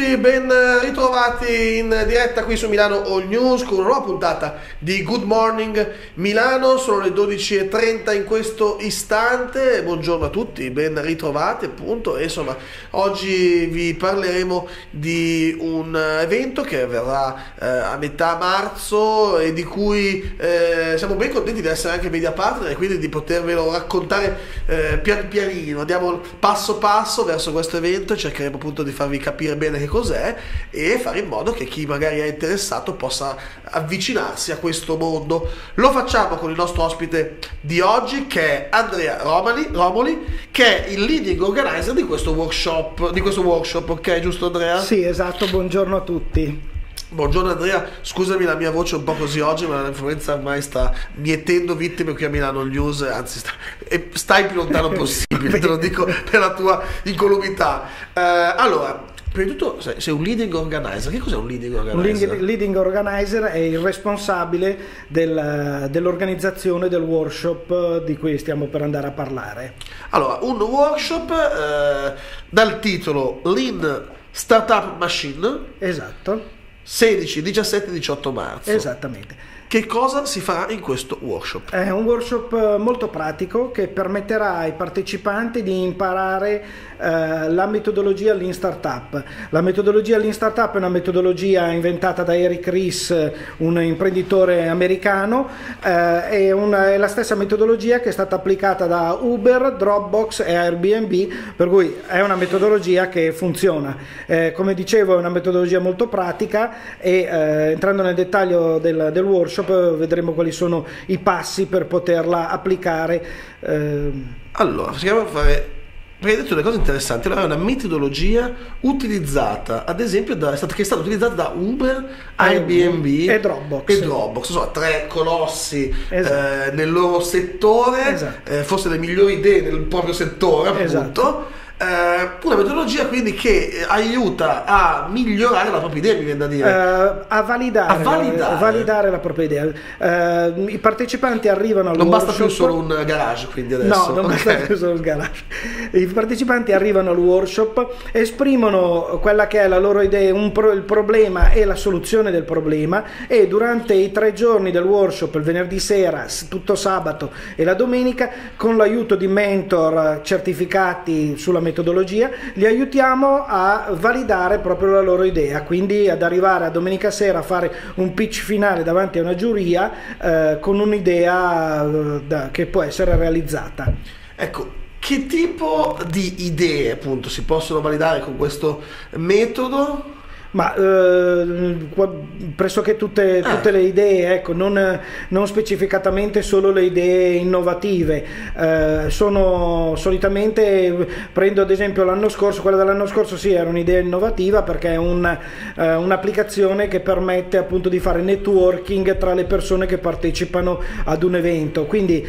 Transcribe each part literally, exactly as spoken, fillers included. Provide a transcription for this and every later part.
tutti, ben ritrovati in diretta qui su Milano All News con una nuova puntata di Good Morning Milano. Sono le dodici e trenta in questo istante. Buongiorno a tutti, ben ritrovati appunto. E insomma, oggi vi parleremo di un evento che avverrà eh, a metà marzo e di cui eh, siamo ben contenti di essere anche media partner e quindi di potervelo raccontare eh, pian pianino. Andiamo passo passo verso questo evento e cercheremo appunto di farvi capire bene che cos'è e fare in modo che chi magari è interessato possa avvicinarsi a questo mondo. Lo facciamo con il nostro ospite di oggi, che è Andrea Romoli, Romoli che è il leading organizer di questo workshop, di questo workshop, ok, giusto Andrea? Sì, esatto, buongiorno a tutti. Buongiorno Andrea, scusami la mia voce un po' così oggi, ma l'influenza ormai sta mietendo vittime qui a Milano News, anzi sta, e stai più lontano possibile, te lo dico per la tua incolumità. Eh, allora, prima di tutto sei un leading organizer. Che cos'è un leading organizer? Un leading organizer è il responsabile del, dell'organizzazione del workshop di cui stiamo per andare a parlare. Allora, un workshop eh, dal titolo Lean Startup Machine. Esatto. sedici, diciassette e diciotto marzo. Esattamente. Che cosa si farà in questo workshop? È un workshop molto pratico che permetterà ai partecipanti di imparare eh, la metodologia Lean Startup. La metodologia Lean Startup è una metodologia inventata da Eric Ries, un imprenditore americano, eh, è, una, è la stessa metodologia che è stata applicata da Uber, Dropbox e Airbnb, per cui è una metodologia che funziona. Eh, come dicevo, è una metodologia molto pratica e eh, entrando nel dettaglio del, del workshop vedremo quali sono i passi per poterla applicare. Eh. Allora, cerchiamo di fare, perché hai detto delle cose interessanti. Allora, è una metodologia utilizzata, ad esempio, da, è stata, che è stata utilizzata da Uber, Airbnb e Dropbox. E Dropbox, insomma, tre colossi esatto. eh, nel loro settore, esatto. eh, forse le migliori idee nel proprio settore, appunto. Esatto. Una metodologia quindi che aiuta a migliorare la propria idea, mi viene da dire, uh, a, validare, a validare. La, a validare la propria idea. Uh, I partecipanti arrivano al non workshop. basta più solo un garage, quindi adesso no, non okay. basta più solo un garage. I partecipanti arrivano al workshop, esprimono quella che è la loro idea, un pro, il problema e la soluzione del problema, e durante i tre giorni del workshop, il venerdì sera, tutto sabato e la domenica, con l'aiuto di mentor certificati sulla metodologia, li aiutiamo a validare proprio la loro idea, quindi ad arrivare a domenica sera a fare un pitch finale davanti a una giuria eh, con un'idea eh, da, che può essere realizzata. Ecco, che tipo di idee appunto si possono validare con questo metodo? Ma eh, pressoché tutte, tutte le idee, ecco, non, non specificatamente solo le idee innovative. Eh, sono solitamente, prendo ad esempio l'anno scorso, quella dell'anno scorso sì, era un'idea innovativa perché è un, eh, un'applicazione che permette appunto di fare networking tra le persone che partecipano ad un evento, quindi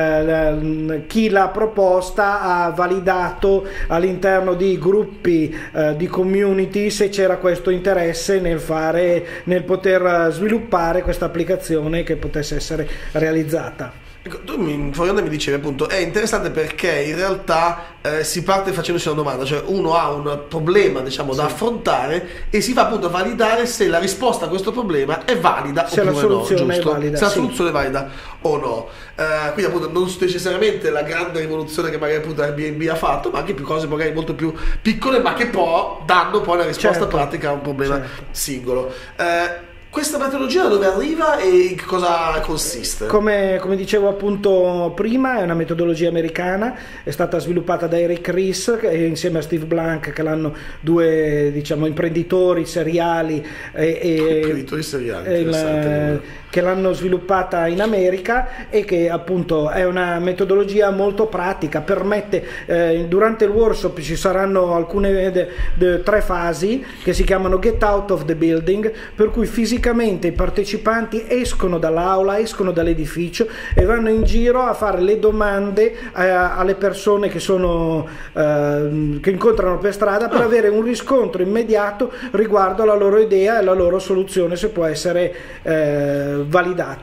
eh, chi l'ha proposta ha validato all'interno di gruppi, eh, di community, se c'era questo interesse nel fare, nel poter sviluppare questa applicazione che potesse essere realizzata. Ecco, tu mi, mi dicevi appunto, è interessante perché in realtà eh, si parte facendosi una domanda, cioè uno ha un problema diciamo sì. da affrontare e si va appunto a validare se la risposta a questo problema è valida se oppure la soluzione no, giusto? È valida, se la sì. soluzione è valida o no. Eh, quindi appunto non necessariamente la grande rivoluzione che magari appunto Airbnb ha fatto, ma anche più cose magari molto più piccole, ma che poi danno poi una risposta certo. pratica a un problema certo. singolo. Eh, Questa metodologia da dove arriva e in cosa consiste? Come, come dicevo appunto prima, è una metodologia americana, è stata sviluppata da Eric Ries insieme a Steve Blank, che l'hanno due diciamo imprenditori seriali e, e imprenditori seriali e il, che l'hanno sviluppata in America e che appunto è una metodologia molto pratica, permette eh, durante il workshop ci saranno alcune de, de, tre fasi che si chiamano Get Out of the Building, per cui fisicamente i partecipanti escono dall'aula, escono dall'edificio e vanno in giro a fare le domande eh, alle persone che sono eh, che incontrano per strada, per avere un riscontro immediato riguardo alla loro idea e alla loro soluzione, se può essere eh, validata.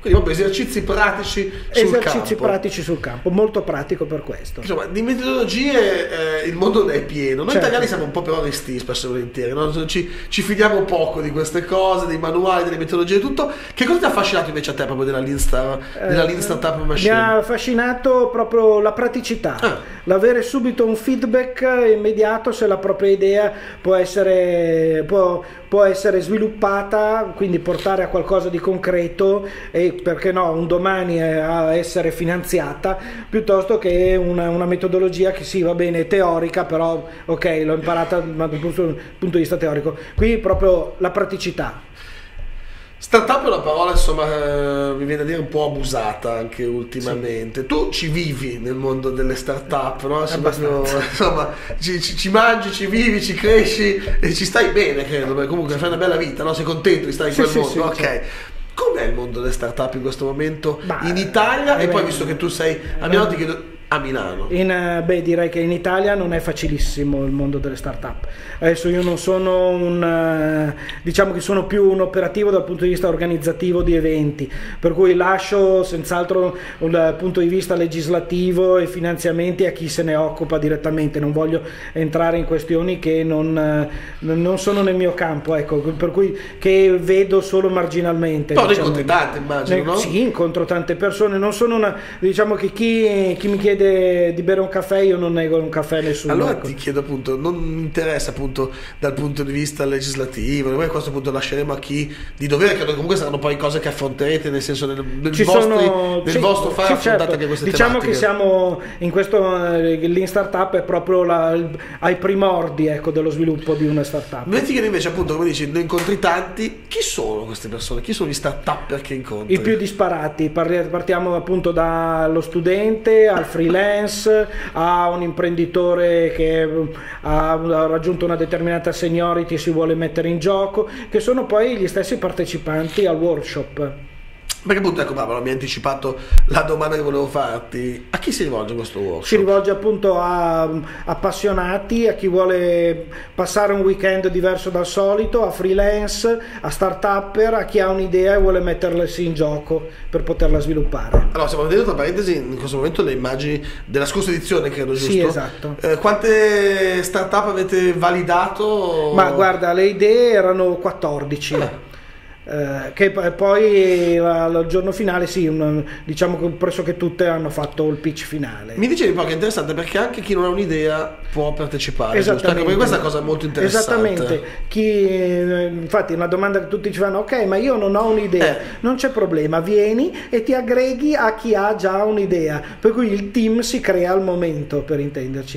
Quindi proprio esercizi pratici sul esercizi campo. pratici sul campo, molto pratico per questo. Insomma, di metodologie eh, il mondo ne è pieno. Noi Certo. italiani siamo un po' però resti spesso e volentieri, no? ci, ci fidiamo poco di queste cose, dei manuali, delle metodologie e tutto. Che cosa ti ha affascinato invece a te proprio della Lean, Star, della Lean Startup Mi Machine? ha affascinato proprio la praticità, Ah. l'avere subito un feedback immediato se la propria idea può essere, può, può essere sviluppata, quindi portare a qualcosa di concreto e perché no, un domani a essere finanziata, piuttosto che una, una metodologia che sì, va bene, è teorica, però ok, l'ho imparata dal punto, punto di vista teorico. Qui proprio la praticità. Startup è una parola, insomma, eh, mi viene a dire un po' abusata anche ultimamente. Sì. Tu ci vivi nel mondo delle startup, no? Proprio, insomma, ci, ci, ci mangi, ci vivi, ci cresci e ci stai bene, credo, perché comunque fai una bella vita, no? Sei contento di stare in sì, quel sì, mondo, sì, ok. sì. Com'è il mondo delle startup in questo momento bah, in Italia? eh, E poi, beh, visto che tu sei a Milano, ti chiedo... A Milano. In, beh, direi che in Italia non è facilissimo il mondo delle start-up. Adesso io non sono un, diciamo che sono più un operativo dal punto di vista organizzativo di eventi, per cui lascio senz'altro dal punto di vista legislativo e finanziamenti a chi se ne occupa direttamente. Non voglio entrare in questioni che non, non sono nel mio campo, ecco, per cui che vedo solo marginalmente. No, diciamo. incontri tante, immagino, no? Sì, incontro tante persone. Non sono una, diciamo che chi, chi mi chiede di bere un caffè, io non nego un caffè a nessuno. Allora ecco. ti chiedo appunto, non mi interessa appunto dal punto di vista legislativo, noi a questo punto lasceremo a chi di dovere, credo che comunque saranno poi cose che affronterete, nel senso nel, nel, Ci vostri, sono, nel sì, vostro fare sì, affrontate certo. anche queste diciamo tematiche. Che siamo in questo, eh, l'In Startup è proprio la, ai primordi, ecco, dello sviluppo di una startup. Mi ti chiedo invece appunto, come dici, ne incontri tanti, chi sono queste persone? Chi sono gli start-upper che incontri? I più disparati, partiamo appunto dallo studente al freelance, a un imprenditore che ha raggiunto una determinata seniority e si vuole mettere in gioco, che sono poi gli stessi partecipanti al workshop. Perché appunto, ecco, bravo, mi hai anticipato la domanda che volevo farti. A chi si rivolge questo workshop? Si rivolge appunto a appassionati, a chi vuole passare un weekend diverso dal solito, a freelance, a start-upper, a chi ha un'idea e vuole metterla in gioco per poterla sviluppare. Allora, stiamo vedendo tra parentesi in questo momento le immagini della scorsa edizione, credo, giusto? Sì, esatto. Eh, quante start-up avete validato? Ma guarda, le idee erano quattordici. Eh. Eh, che poi al giorno finale sì, un, diciamo che pressoché tutte hanno fatto il pitch finale. Mi dicevi poi che è interessante perché anche chi non ha un'idea può partecipare, giusto? Anche perché questa è una cosa molto interessante. Esattamente. Chi, infatti una domanda che tutti ci fanno: ok, ma io non ho un'idea. Eh. Non c'è problema, vieni e ti aggreghi a chi ha già un'idea, per cui il team si crea al momento, per intenderci.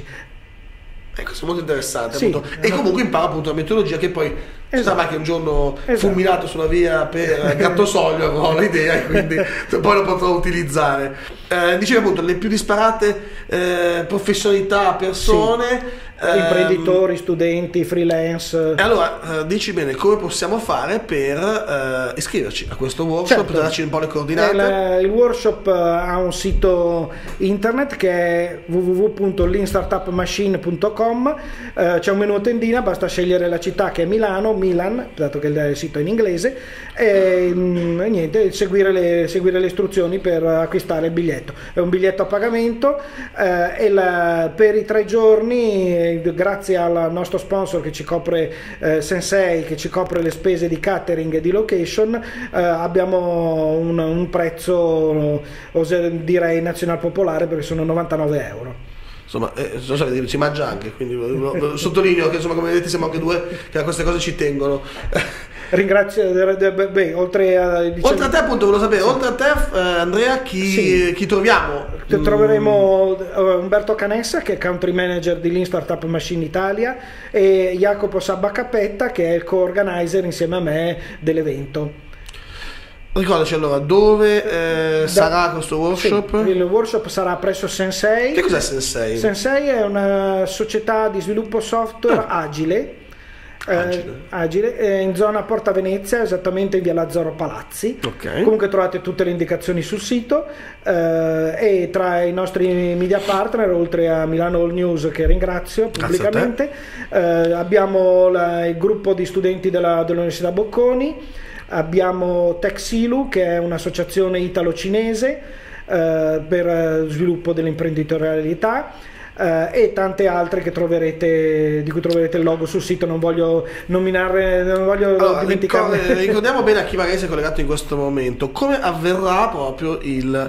E questo è molto interessante, sì, appunto. E comunque impara appunto la metodologia che poi esatto. Sa che un giorno esatto. fulminato sulla via per Gattosoglio avrò l'idea e quindi poi lo potrò utilizzare. Eh, dicevi appunto le più disparate eh, professionalità, persone, sì. ehm, imprenditori, studenti, freelance. E allora eh, dici bene come possiamo fare per eh, iscriverci a questo workshop, certo. per darci un po' le coordinate. Il, il workshop ha un sito internet che è w w w punto lean startup machine punto com, eh, c'è un menu a tendina, basta scegliere la città che è Milano, Milan, dato che il sito è in inglese, e, mh, e niente, seguire le, seguire le istruzioni per acquistare il biglietto. È un biglietto a pagamento eh, e la, per i tre giorni, eh, grazie al nostro sponsor che ci copre, eh, Sensei, che ci copre le spese di catering e di location, eh, abbiamo un, un prezzo, oserei direi nazional popolare, perché sono novantanove euro. Insomma, eh, so se ci mangia anche, quindi lo, lo, lo sottolineo che insomma, come vedete siamo anche due che a queste cose ci tengono. Ringrazio, beh, oltre a, diciamo, oltre a te appunto volevo sapere, sì. oltre a te eh, Andrea chi, sì. chi troviamo? Troveremo Umberto Canessa che è country manager di Lean Startup Machine Italia e Jacopo Sabacapetta che è il co-organizer insieme a me dell'evento. Ricordaci allora dove eh, da, sarà questo workshop? Sì, il workshop sarà presso Sensei. Che cos'è Sensei? Sensei è una società di sviluppo software ah. agile, agile. Eh, agile eh, in zona Porta Venezia, esattamente in via Lazzaro Palazzi. Okay. Comunque trovate tutte le indicazioni sul sito eh, e tra i nostri media partner, oltre a Milano All News che ringrazio pubblicamente, eh, abbiamo la, il gruppo di studenti della, dell'Università Bocconi. abbiamo Texilu, che è un'associazione italo-cinese eh, per sviluppo dell'imprenditorialità, Uh, e tante altre che troverete, di cui troverete il logo sul sito. Non voglio nominare, non voglio allora, dimenticarne. Ricordiamo bene a chi magari si è collegato in questo momento come avverrà proprio il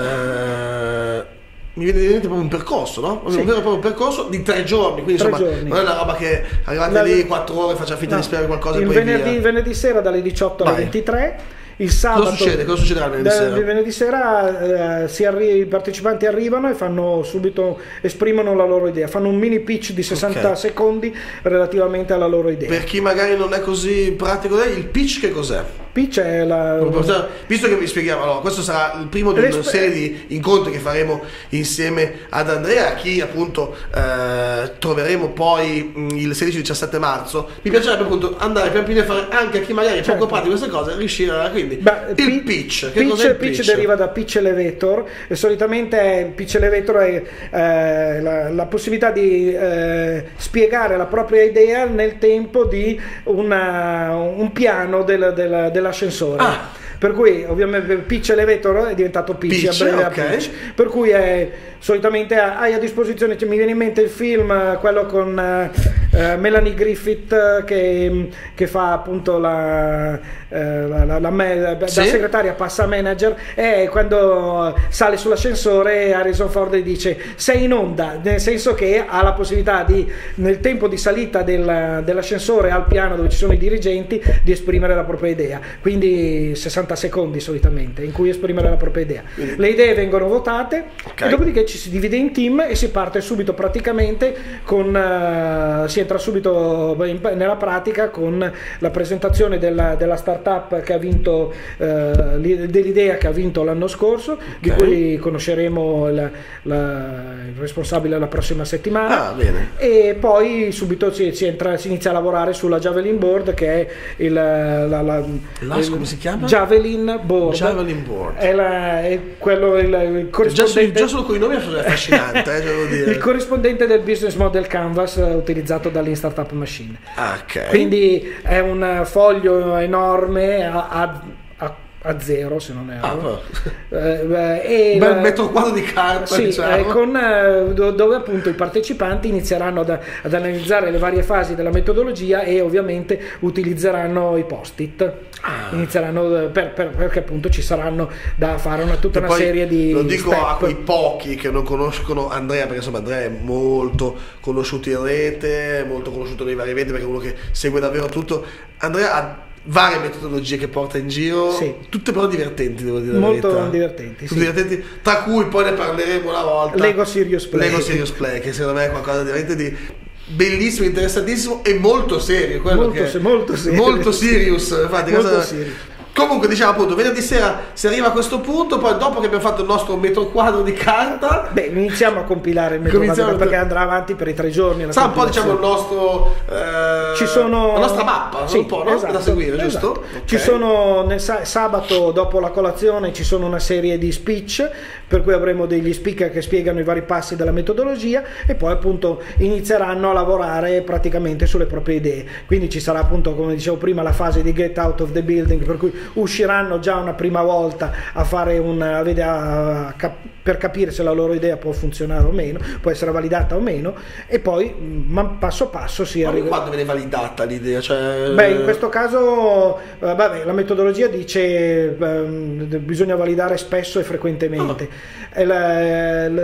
uh, mi viene in mente proprio un percorso, no? Un sì. vero e proprio percorso di tre giorni, quindi tre insomma giorni. non è una roba che arrivate La... lì quattro ore, faccia finta no. di spiegare qualcosa il e poi venerdì, via. venerdì sera dalle diciotto alle ventitré. Il sabato, cosa succede? Cosa succederà il venerdì sera? Il venerdì sera eh, si arri- i partecipanti arrivano e fanno subito, esprimono la loro idea, fanno un mini pitch di sessanta okay. secondi relativamente alla loro idea. Per chi magari non è così pratico, il pitch che cos'è? Pitch è la... Visto che vi spieghiamo, allora, questo sarà il primo di una serie di incontri che faremo insieme ad Andrea, a chi appunto eh, troveremo poi mh, il sedici diciassette marzo. Mi piacerebbe appunto andare pian piano a fare anche a chi magari è certo. poco pratico queste cose, riuscire a quindi Beh, il pitch. Che pitch, cos'è il pitch? pitch deriva da pitch elevator e solitamente il pitch elevator è eh, la, la possibilità di eh, spiegare la propria idea nel tempo di una, un piano del, del, dell'ascensore. Ah. Per cui ovviamente pitch elevator è diventato pitch, pitch a breve okay. a pitch. Per cui è, solitamente hai a disposizione, cioè, mi viene in mente il film, quello con eh, Melanie Griffith che, che fa appunto la, eh, la, la, la, la da sì? segretaria passa a manager, e quando sale sull'ascensore Harrison Ford dice sei in onda, nel senso che ha la possibilità di, nel tempo di salita del, dell'ascensore al piano dove ci sono i dirigenti, di esprimere la propria idea. Quindi sessanta secondi solitamente in cui esprimere la propria idea. Quindi. Le idee vengono votate okay. e dopodiché ci si divide in team e si parte subito praticamente con uh, si entra subito in, nella pratica con la presentazione della, della startup che ha vinto uh, dell'idea che ha vinto l'anno scorso, okay. di cui conosceremo la, la, il responsabile la prossima settimana. Ah, bene. E poi subito si, si, entra, si inizia a lavorare sulla Javelin Board, che è il, la, la, la, il come si chiama? Javelin Board. Javelin Board. È, la, è quello il, il corrispondente. Già, già solo con i nomi è affascinante, eh, devo dire. Il corrispondente del business model canvas utilizzato dall'In Startup Machine. Okay. Quindi è un foglio enorme a, a, a a zero, se non erro. Ah, eh, e bel metro quadro di carta, sì, diciamo. eh, con, eh, dove appunto i partecipanti inizieranno ad, ad analizzare le varie fasi della metodologia e ovviamente utilizzeranno i post-it. Ah. Inizieranno per, per, perché appunto ci saranno da fare una, tutta e una serie di lo dico step. A quei pochi che non conoscono Andrea, perché insomma Andrea è molto conosciuto in rete, molto conosciuto nei vari eventi, perché è uno che segue davvero tutto. Andrea ha varie metodologie che porta in giro, sì. tutte però divertenti, devo dire. Molto la divertenti, sì. divertenti, tra cui poi ne parleremo una volta. Lego Serious Play. Lego Serious Play, che secondo me è qualcosa veramente di bellissimo, interessantissimo e molto serio. Molto, che se, molto serio. Molto serious, infatti. Molto cosa... serious. Comunque diciamo appunto venerdì sera si arriva a questo punto, poi dopo che abbiamo fatto il nostro metro quadro di carta, beh, iniziamo a compilare il metro quadro perché andrà avanti per i tre giorni. Sarà un po' diciamo il nostro eh, ci sono la nostra mappa, sì, un po', no? Esatto, da seguire, esatto. giusto? Okay. Ci sono nel sabato dopo la colazione ci sono una serie di speech, per cui avremo degli speaker che spiegano i vari passi della metodologia e poi appunto inizieranno a lavorare praticamente sulle proprie idee. Quindi ci sarà appunto, come dicevo prima, la fase di get out of the building, per cui usciranno già una prima volta a fare un a, a, a, per capire se la loro idea può funzionare o meno, può essere validata o meno, e poi man, passo passo si ma arriva. Quando viene validata l'idea? Cioè... Beh, in questo caso eh, vabbè, la metodologia dice eh, bisogna validare spesso e frequentemente. Oh. E la, la,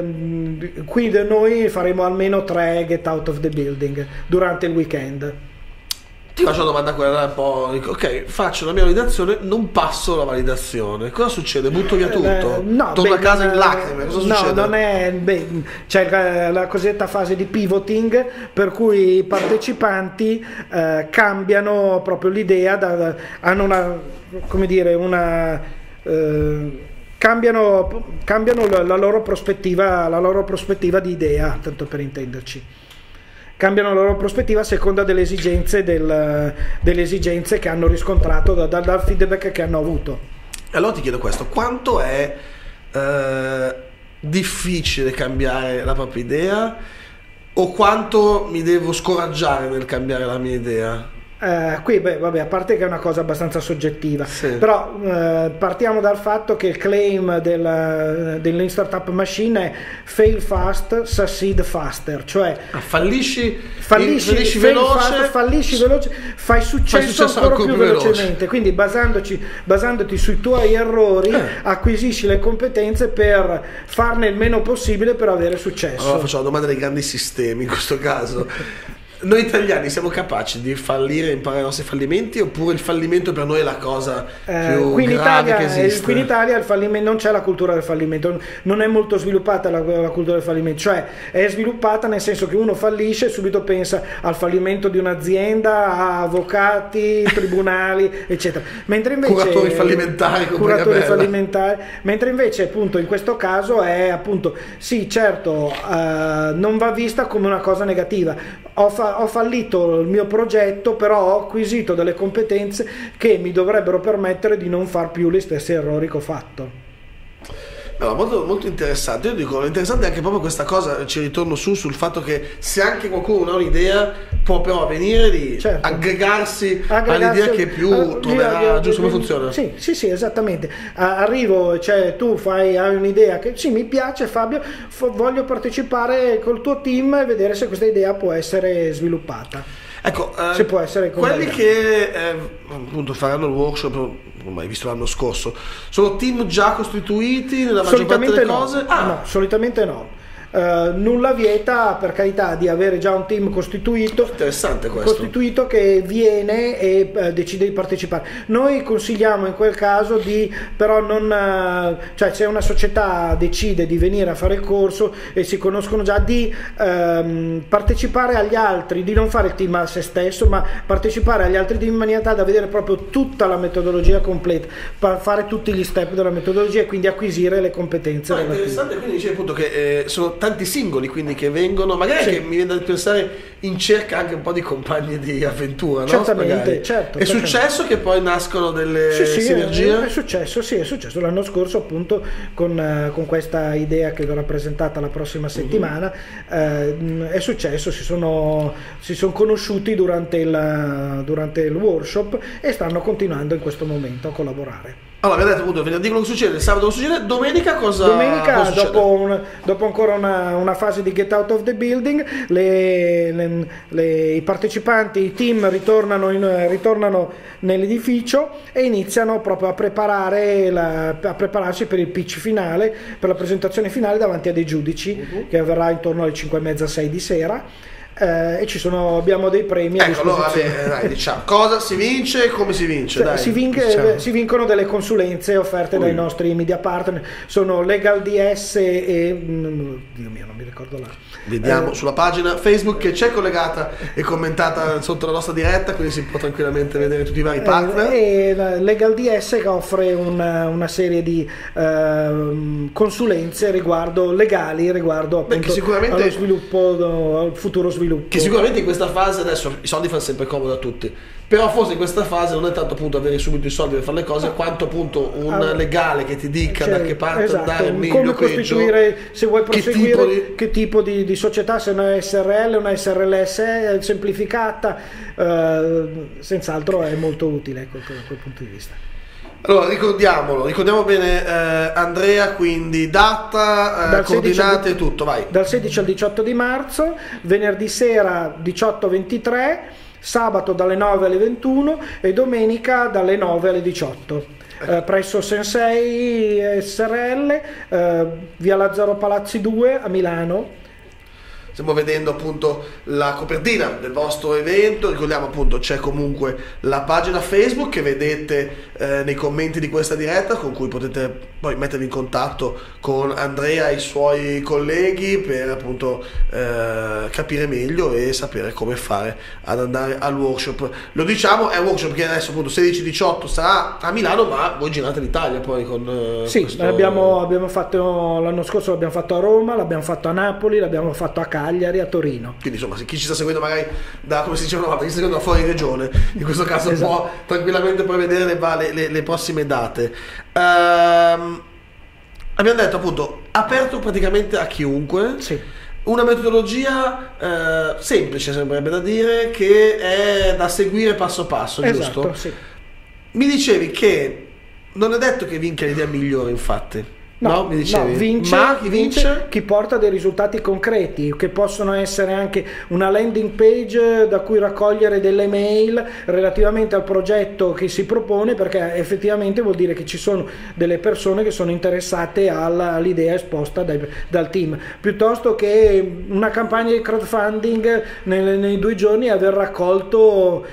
qui noi faremo almeno tre get out of the building durante il weekend. Ti faccio una domanda quella un po'. Ok, faccio la mia validazione, non passo la validazione. Cosa succede? Butto via tutto? Eh, no, torno beh, a casa in lacrime? Cosa no, succede? Non è. Beh, c'è la, la cosiddetta fase di pivoting, per cui i partecipanti eh, cambiano proprio l'idea, da, hanno una, come dire, una. Eh, cambiano, cambiano la, la loro prospettiva, la loro prospettiva di idea, tanto per intenderci. Cambiano la loro prospettiva a seconda delle esigenze, del, delle esigenze che hanno riscontrato da, da, dal feedback che hanno avuto. Allora ti chiedo questo: quanto è eh, difficile cambiare la propria idea, o quanto mi devo scoraggiare nel cambiare la mia idea? Eh, qui beh, vabbè, a parte che è una cosa abbastanza soggettiva, sì. Però eh, partiamo dal fatto che il claim del, dell'Lean Startup Machine è fail fast, succeed faster, cioè ah, fallisci, fallisci, fallisci veloce, fast, fallisci veloce, fai successo, fai successo ancora, ancora più, più velocemente, veloce. Quindi basandoci, basandoti sui tuoi errori eh. acquisisci le competenze per farne il meno possibile per avere successo. Allora faccio la domanda dei grandi sistemi in questo caso. Noi italiani siamo capaci di fallire e imparare i nostri fallimenti, oppure il fallimento per noi è la cosa eh, più qui in grave Italia, che esiste? Qui in Italia il fallimento, non c'è la cultura del fallimento, non è molto sviluppata la, la cultura del fallimento, cioè è sviluppata nel senso che uno fallisce e subito pensa al fallimento di un'azienda, a avvocati, tribunali, eccetera. Mentre invece curatori fallimentari, curatori fallimentari, mentre invece appunto in questo caso è appunto sì, certo, eh, non va vista come una cosa negativa. Ho, fa, ho fallito il mio progetto, però ho acquisito delle competenze che mi dovrebbero permettere di non far più gli stessi errori che ho fatto. No, molto, molto interessante. Io dico, interessante è anche proprio questa cosa, ci ritorno su sul fatto che se anche qualcuno ha un'idea può però avvenire di certo. aggregarsi, aggregarsi all'idea che più uh, troverà io, io, giusto come funziona. Sì, sì, sì, esattamente. Arrivo, cioè tu fai, hai un'idea che sì, mi piace Fabio, voglio partecipare col tuo team e vedere se questa idea può essere sviluppata. Ecco, eh, se può essere quelli che eh, appunto faranno il workshop, ormai visto l'anno scorso, sono team già costituiti nella maggior parte delle no. cose? Ah. No, solitamente no. Uh, nulla vieta, per carità, di avere già un team costituito, interessante questo, costituito che viene e uh, decide di partecipare. Noi consigliamo in quel caso di però non uh, cioè se una società decide di venire a fare il corso e si conoscono già, di um, partecipare agli altri, di non fare il team a se stesso, ma partecipare agli altri team in maniera tale da vedere proprio tutta la metodologia completa, fare tutti gli step della metodologia e quindi acquisire le competenze. Ma è interessante, quindi dice appunto che eh, sono tanti singoli quindi che vengono, magari sì. che mi viene da pensare in cerca anche un po' di compagni di avventura, no? Certamente, certo. È successo che poi nascono delle sì, sì, sinergie? È, è successo, sì, è successo l'anno scorso appunto con, uh, con questa idea che verrà presentata la prossima settimana, uh-huh. uh, è successo, si sono, si sono conosciuti durante il, durante il workshop e stanno continuando in questo momento a collaborare. Allora, vi ho detto appunto venerdì quello che succede, il sabato cosa succede, domenica cosa Domenica, cosa dopo, un, dopo ancora una, una fase di get out of the building, le, le, le, i partecipanti, i team ritornano, in, ritornano nell'edificio e iniziano proprio a, preparare la, a prepararsi per il pitch finale, per la presentazione finale davanti a dei giudici, uh-huh. che avverrà intorno alle cinque e mezza, sei di sera. Eh, e ci sono, abbiamo dei premi a ecco, disposizione. Allora, dai, diciamo, cosa si vince e come si vince? Cioè, dai, si, vinche, diciamo. si vincono delle consulenze offerte Ui. dai nostri media partner, sono Legal D S e Dio mio, non mi ricordo là. Vediamo eh, sulla pagina Facebook che c'è collegata e commentata sotto la nostra diretta, quindi si può tranquillamente vedere tutti i vari partner. Eh, e Legal D S che offre una, una serie di eh, consulenze riguardo legali, riguardo appunto Beh, sicuramente, allo sviluppo, al futuro sviluppo. Che sicuramente in questa fase adesso i soldi fanno sempre comodo a tutti, però forse in questa fase non è tanto appunto avere subito i soldi per fare le cose, quanto appunto un allora, legale che ti dica cioè, da che parte esatto, andare meglio, come costituire, peggio, se vuoi proseguire, che tipo di, che tipo di, di società, se è una S R L, una S R L S semplificata, eh, senz'altro è molto utile ecco, da quel punto di vista. Allora ricordiamolo, ricordiamo bene eh, Andrea, quindi data, eh, coordinate e tutto, vai. Dal sedici al diciotto di marzo, venerdì sera diciotto ventitré, sabato dalle nove alle ventuno e domenica dalle nove alle diciotto. Eh, presso Sensei S R L, eh, via Lazzaro Palazzi due a Milano. Stiamo vedendo appunto la copertina del vostro evento, ricordiamo appunto c'è comunque la pagina Facebook che vedete eh, nei commenti di questa diretta, con cui potete poi mettervi in contatto con Andrea e i suoi colleghi per appunto eh, capire meglio e sapere come fare ad andare al workshop. Lo diciamo, è un workshop che adesso appunto sedici diciotto sarà a Milano, ma voi girate l'Italia poi con eh, sì, questo... abbiamo, abbiamo fatto l'anno scorso, l'abbiamo fatto a Roma, l'abbiamo fatto a Napoli, l'abbiamo fatto a Cagliari, a Torino. Quindi insomma, se chi ci sta seguendo magari da, come si diceva una volta, chi sta seguendo da fuori regione, in questo caso esatto. può tranquillamente poi vedere le, le, le, le prossime date. Um, abbiamo detto appunto, aperto praticamente a chiunque. Sì. una metodologia eh, semplice, sembrerebbe da dire, che è da seguire passo passo, esatto, giusto? Sì. Mi dicevi che non è detto che vinca l'idea migliore, infatti. No, No, mi dicevi. no, vince, Ma chi vince? vince chi porta dei risultati concreti, che possono essere anche una landing page da cui raccogliere delle mail relativamente al progetto che si propone, perché effettivamente vuol dire che ci sono delle persone che sono interessate alla, all'idea esposta dai, dal team, piuttosto che una campagna di crowdfunding nei, nei due giorni aver raccolto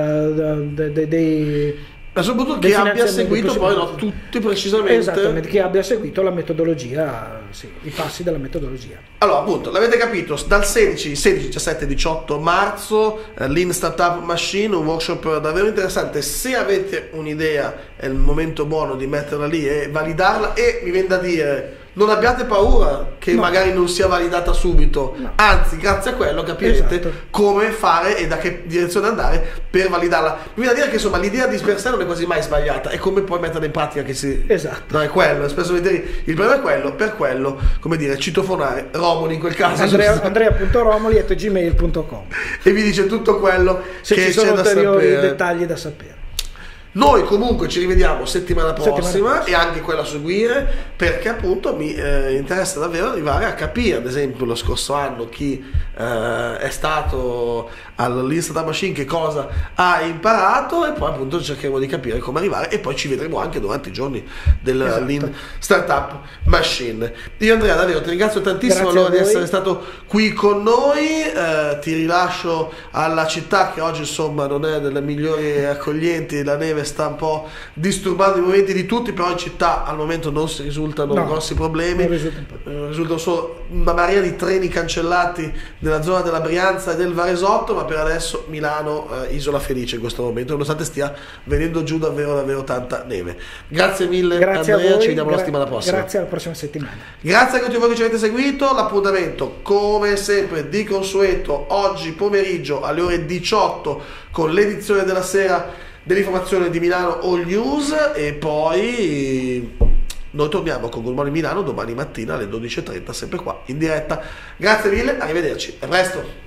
uh, dei... De, de, Ma soprattutto che abbia seguito poi no, tutti precisamente. Esattamente, che abbia seguito la metodologia, sì, i passi della metodologia. Allora, appunto, l'avete capito, dal sedici, sedici, diciassette, diciotto marzo, eh, Lean Startup Machine, un workshop davvero interessante. Se avete un'idea è il momento buono di metterla lì e validarla, e mi viene da dire, non abbiate paura che no. magari non sia validata subito, no. Anzi, grazie a quello capirete esatto. come fare e da che direzione andare per validarla. Mi viene da dire che insomma l'idea di per sé non è quasi mai sbagliata, è come poi metterla in pratica che si... Esatto. No, è quello, spesso vedete, il problema è quello, per quello, come dire, citofonare Romoli in quel caso. Andrea, andrea.romoli at gmail punto com e vi dice tutto quello se che ci sono c'è ulteriori da sapere. dettagli da sapere. Noi comunque ci rivediamo settimana prossima, settimana prossima. e anche quella a seguire, perché appunto mi eh, interessa davvero arrivare a capire, ad esempio lo scorso anno chi eh, è stato all'Lean Startup Machine, che cosa ha imparato, e poi appunto cercheremo di capire come arrivare, e poi ci vedremo anche durante i giorni del esatto. Lean Startup Machine. Io Andrea davvero ti ringrazio tantissimo allora di essere stato qui con noi, eh, ti rilascio alla città che oggi insomma non è delle migliori accoglienti, la neve sta un po' disturbando i momenti di tutti, però in città al momento non si risultano no, grossi problemi, non risulta eh, risultano solo una marea di treni cancellati nella zona della Brianza e del Varesotto, ma per adesso Milano eh, isola felice in questo momento, nonostante stia venendo giù davvero davvero tanta neve. Grazie mille. Grazie Andrea, a voi, ci vediamo gra- la settimana prossima. Grazie, alla prossima settimana. Grazie a tutti voi che ci avete seguito. L'appuntamento come sempre di consueto oggi pomeriggio alle ore diciotto con l'edizione della sera dell'informazione di Milano All News, e poi noi torniamo con Good Morning Milano domani mattina alle dodici e trenta, sempre qua in diretta. Grazie mille, arrivederci, a presto.